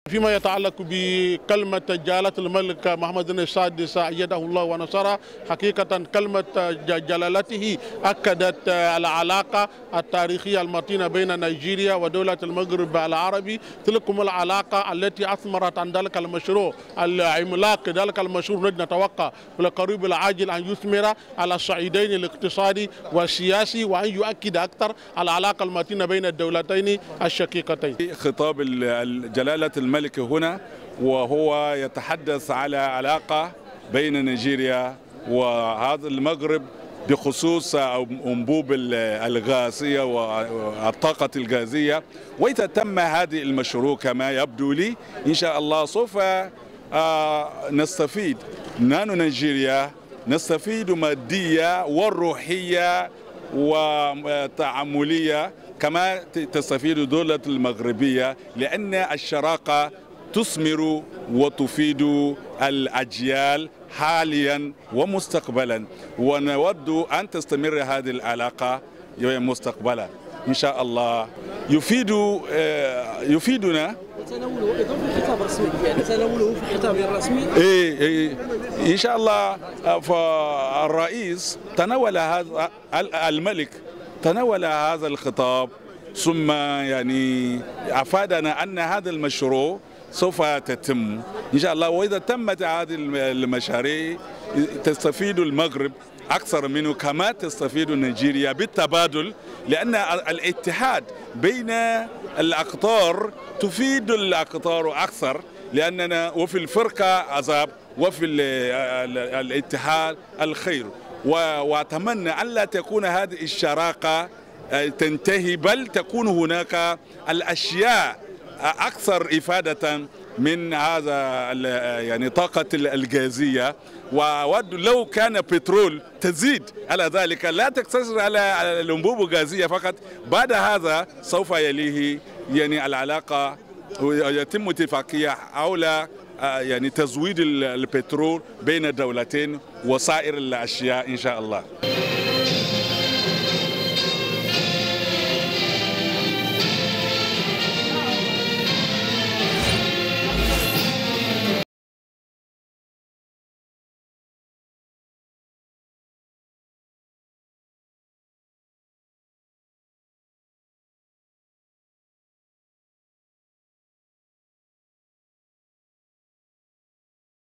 فيما يتعلق بكلمة جلالة الملك محمد السادس أيده الله ونصره، حقيقة كلمة جلالته أكدت العلاقة التاريخية المتينة بين نيجيريا ودولة المغرب العربي. تلكم العلاقة التي أثمرت عن ذلك المشروع العملاق، ذلك المشروع نتوقع في القريب العاجل أن يثمر على الصعيدين الاقتصادي والسياسي، وأن يؤكد أكثر العلاقة المتينة بين الدولتين الشقيقتين. خطاب جلالة الملك هنا وهو يتحدث على علاقة بين نيجيريا وهذا المغرب بخصوص أنبوب الغازية والطاقة الغازية. وإذا تم هذه المشروع كما يبدو لي إن شاء الله سوف نستفيد نحن نيجيريا، نستفيد مادية وروحية وتعاملية كما تستفيد الدولة المغربية، لأن الشراكة تثمر وتفيد الأجيال حاليا ومستقبلا، ونود أن تستمر هذه العلاقة مستقبلا إن شاء الله. يفيدنا تناوله ايضا في خطاب رسمي، يعني تناوله في خطاب رسمي. ان شاء الله. فالرئيس تناول هذا، الملك تناول هذا الخطاب، ثم يعني افادنا ان هذا المشروع سوف تتم ان شاء الله. واذا تمت هذه المشاريع تستفيد المغرب أكثر منه كما تستفيد نيجيريا بالتبادل، لأن الاتحاد بين الأقطار تفيد الأقطار أكثر، لأننا وفي الفرقة عذاب وفي الاتحاد الخير. وأتمنى ألا تكون هذه الشراكة تنتهي، بل تكون هناك الأشياء أكثر إفادة من هذا يعني طاقة الغازية. وأود لو كان بترول تزيد على ذلك، لا تقتصر على الأنبوب الغازية فقط، بعد هذا سوف يليه يعني العلاقة ويتم اتفاقية حول يعني تزويد البترول بين الدولتين وسائر الأشياء إن شاء الله.